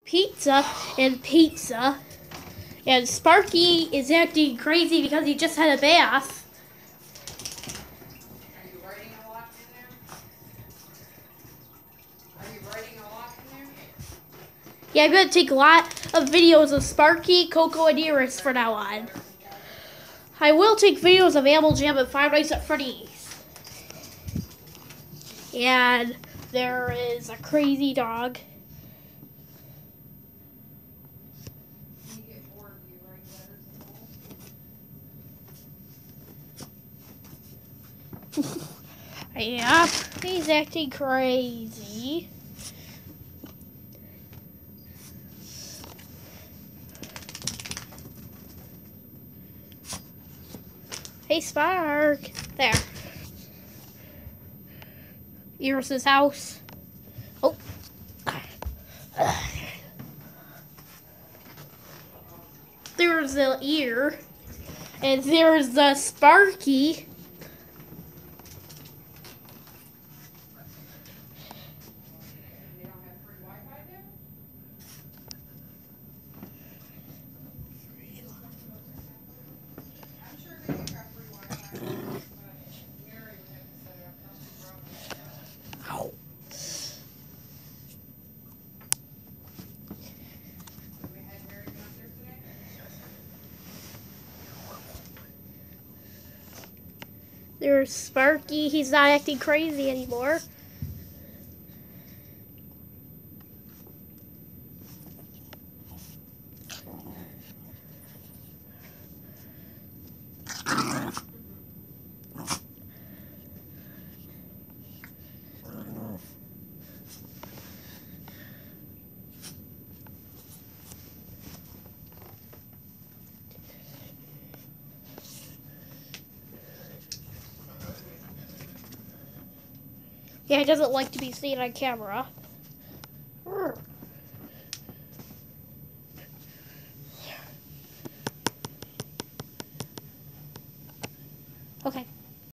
pizza and pizza. And Sparky is acting crazy because he just had a bath. Are you writing a lot in there? Are you writing a lot in there? Yeah, I'm going to take a lot of videos of Sparky, Coco, and Iris from now on. I will take videos of Animal Jam and Five Nights at Freddy's. And there is a crazy dog. When you get bored, do you write letters at all? Yeah, he's acting crazy. Hey, Spark. There. Iris's house. Oh. There's the ear. And there's the Sparky. They don't have free Wi-Fi there? I'm sure they do have free Wi-Fi, but Mary would have to set it up. Something broke with that. Ow. We had Mary come up there today? There's Sparky. He's not acting crazy anymore. Yeah, he doesn't like to be seen on camera. Okay.